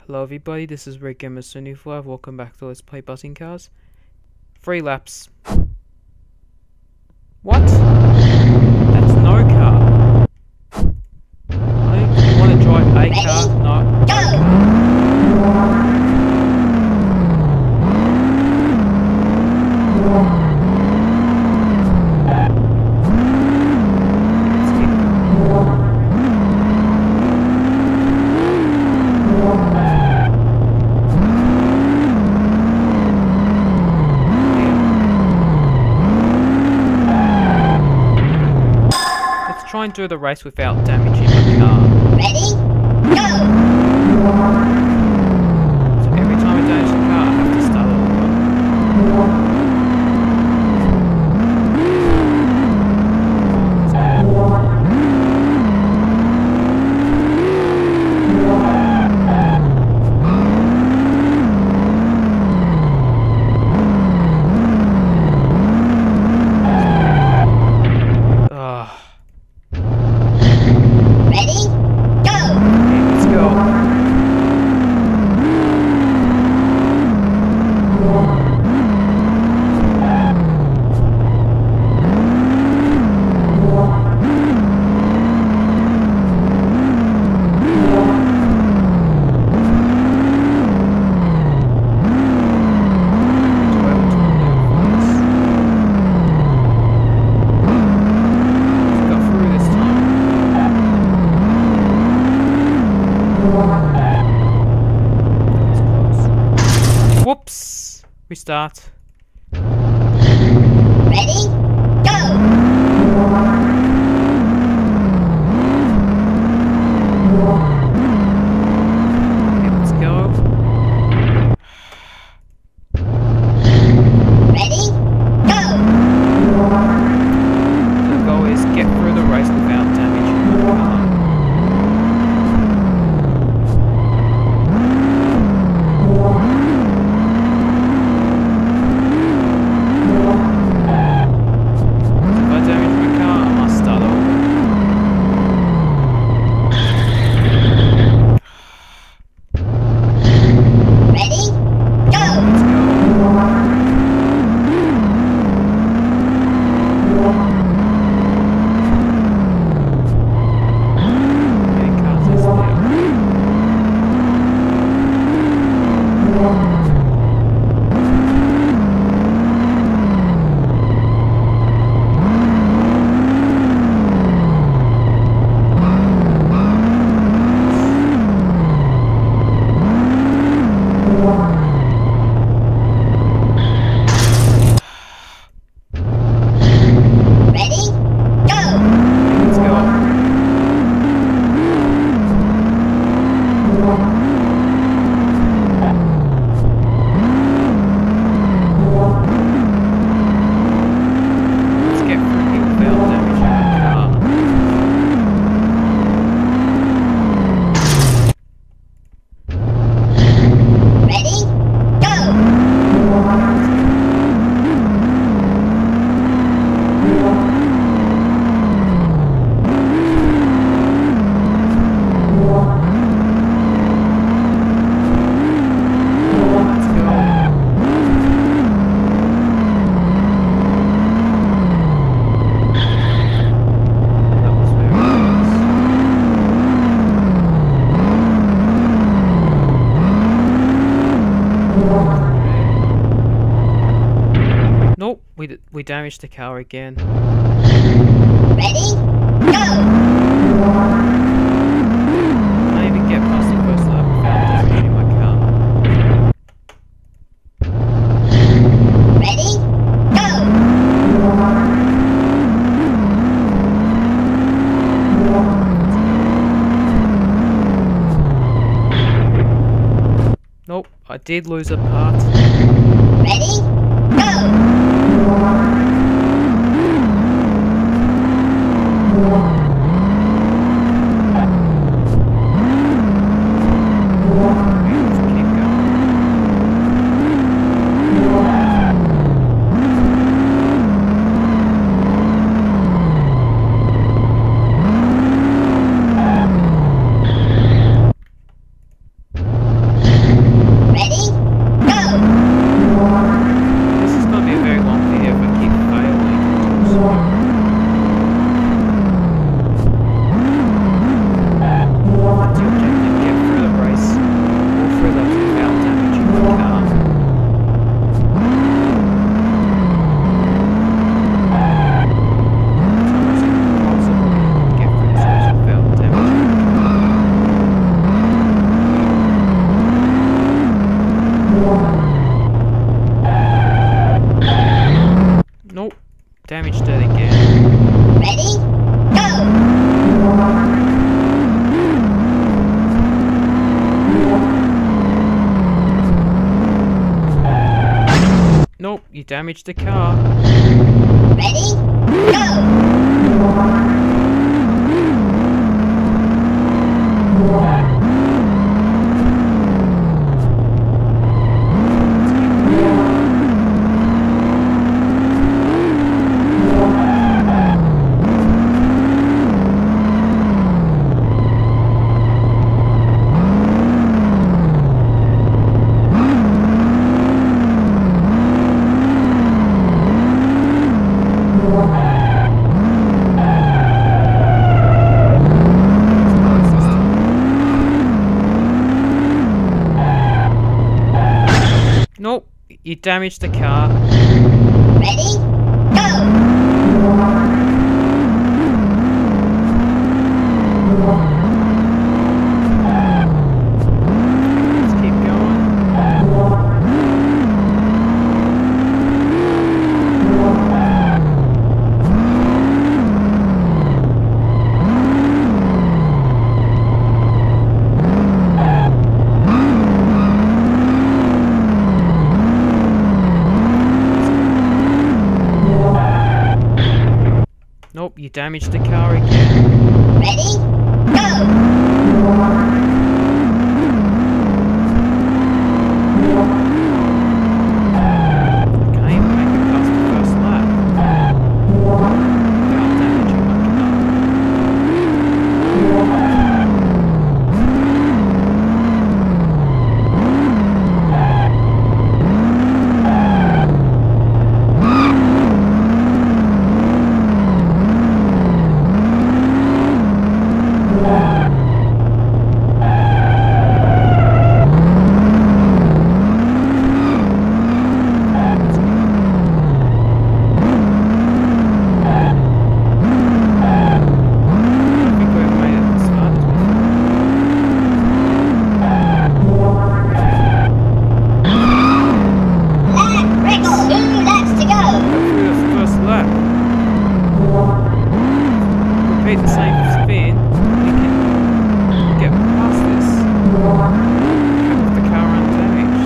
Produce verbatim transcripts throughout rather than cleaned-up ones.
Hello everybody, this is Red Gamer seventy-five. Welcome back to Let's Play Buzzing Cars. Three laps. What? That's no car. I want to drive a Ready? car, not Go! no car. Try and do the race without damaging the car. Ready? Go! So every time I damage the car, I have to start all over. Ready? Go! Okay, let's go. Whoops! Restart. Ready? Go! Okay, let's go. Ready? Go! The goal is get through the race without damaging the car. Ready? Go! Ready? Go! Let's go. Let's get through here without damaging the car. Ready? Go! Let's go. That was very close. Nope, we d we damaged the car again. Ready? Go! Can't even get past the first lap without damaging my car. Ready? Go! Nope, I did lose a part. Ready? Go! Let's keep going. Nope, you damaged the car. Ready? Go! Nope, you damaged the car. Ready? Go! Let's keep going. Nope, you damaged the car again. Ready? Go! Can't even make it past the first lap. Without damaging my car. I think we've made it this far. Lap record! Two laps to go! Go through the first lap. Repeat the same spin. We can get past this. Go with the car undamaged.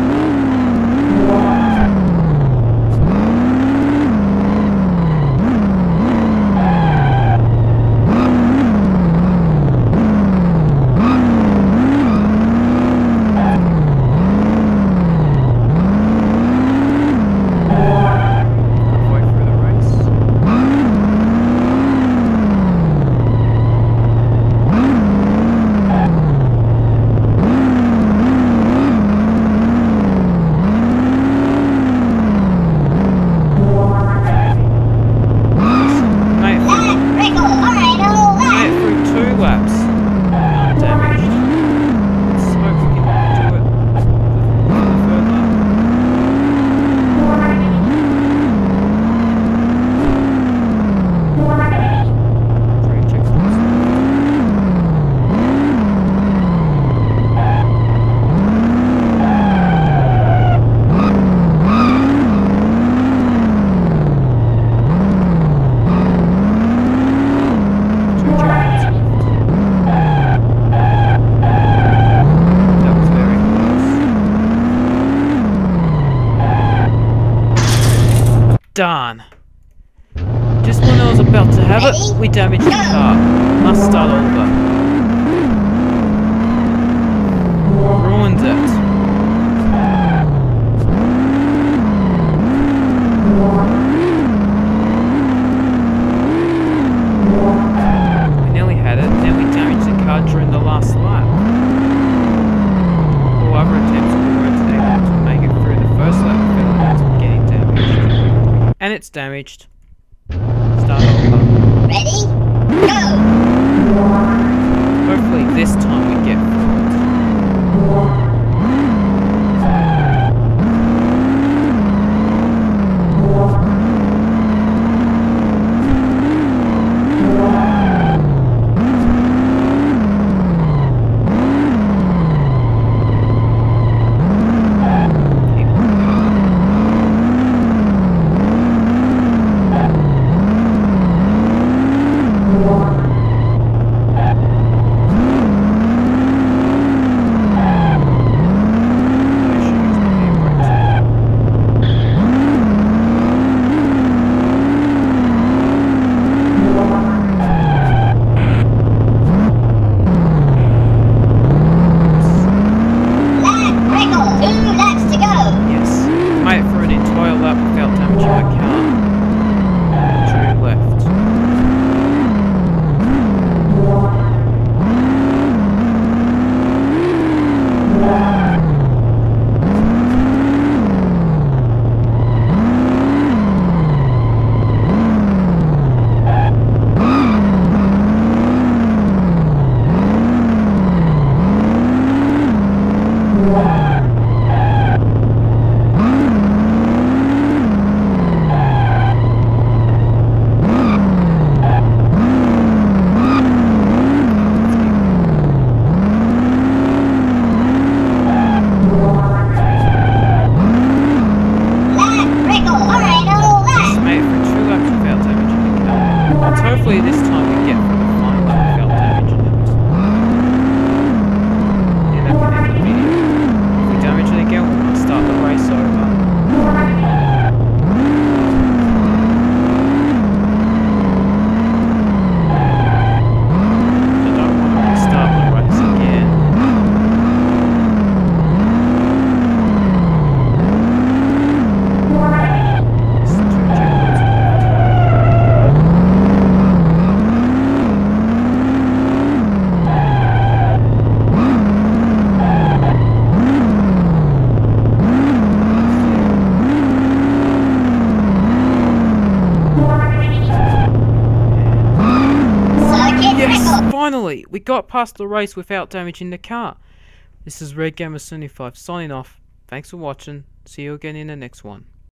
Halfway through the race. Made it through, Lap record! Final made lap! it through two laps undamaged. Let's hope we can do it for the third lap. Three checkpoints. Two checkpoints left. That was very close. Darn. Just when I was about to have it, we damaged the car. Must start over. Ruined it. We nearly had it, then we damaged the car during the last lap. All other attempts we weren't able to make it through the first lap without getting damaged. And it's damaged. Start over. Ready? Go! Hopefully this time we get through it. Finally, we got past the race without damaging the car. This is Red Gamer seventy-five signing off. Thanks for watching. See you again in the next one.